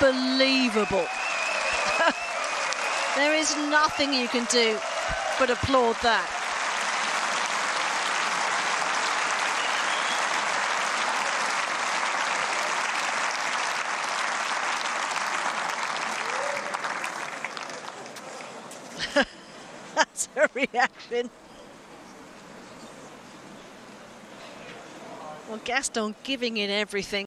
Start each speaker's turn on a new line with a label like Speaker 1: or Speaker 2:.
Speaker 1: unbelievable. There is nothing you can do but applaud that. That's her reaction. Well, Gaston giving in everything.